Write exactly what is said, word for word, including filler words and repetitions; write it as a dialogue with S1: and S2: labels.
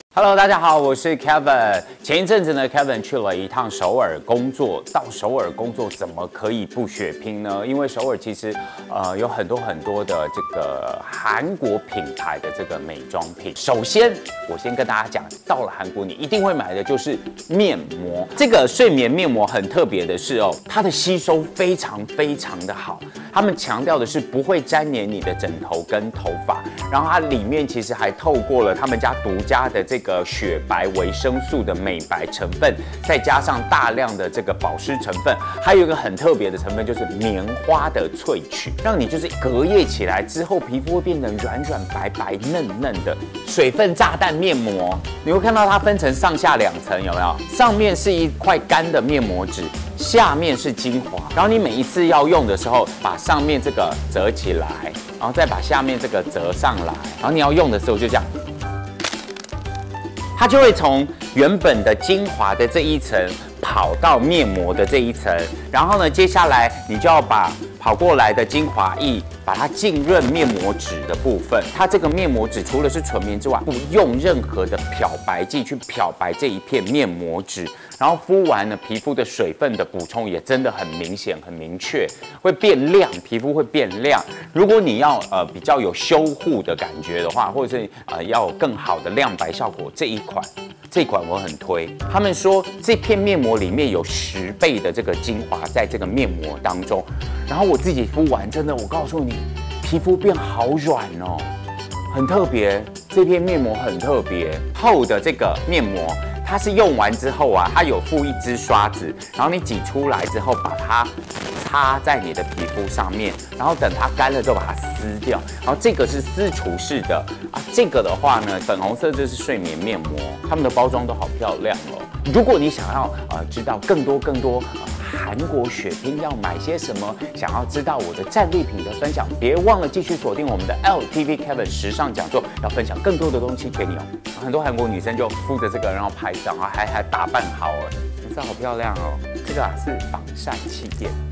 S1: Hello， 大家好，我是 Kevin。前一阵子呢 ，Kevin 去了一趟首尔工作。到首尔工作怎么可以不血拼呢？因为首尔其实呃有很多很多的这个韩国品牌的这个美妆品。首先，我先跟大家讲，到了韩国你一定会买的就是面膜。这个睡眠面膜很特别的是哦，它的吸收非常非常的好。他们强调的是不会沾黏你的枕头跟头发，然后它里面其实还透过了他们家独家的这个雪白维生素的美白成分，再加上大量的这个保湿成分，还有一个很特别的成分就是棉花的萃取，让你就是隔夜起来之后，皮肤会变得软软白白嫩嫩的水分炸弹面膜。你会看到它分成上下两层，有没有？上面是一块干的面膜纸，下面是精华，然后你每一次要用的时候，把上面这个折起来，然后再把下面这个折上来，然后你要用的时候就这样，它就会从原本的精华的这一层跑到面膜的这一层，然后呢，接下来你就要把跑过来的精华液把它浸润面膜纸的部分。它这个面膜纸除了是纯棉之外，不用任何的漂白剂去漂白这一片面膜纸，然后敷完呢，皮肤的水分的补充也真的很明显、很明确，会变亮，皮肤会变亮。如果你要呃比较有修护的感觉的话，或者是呃要有更好的亮白效果，这一款。这款我很推，他们说这片面膜里面有十倍的这个精华在这个面膜当中，然后我自己敷完，真的，我告诉你，皮肤变好软哦，很特别。这片面膜很特别，厚的这个面膜，它是用完之后啊，它有附一支刷子，然后你挤出来之后，把它擦在你的皮肤上面，然后等它干了之后把它撕掉，然后这个是撕除式的啊，这个的话呢，粉红色这是睡眠面膜，它们的包装都好漂亮哦。如果你想要呃知道更多更多呃韩国血拼要买些什么，想要知道我的战利品的分享，别忘了继续锁定我们的 L T V Kevin 时尚讲座，要分享更多的东西给你哦。很多韩国女生就敷着这个，然后拍照，然后还还打扮好，颜色好漂亮哦。这个啊是防晒气垫。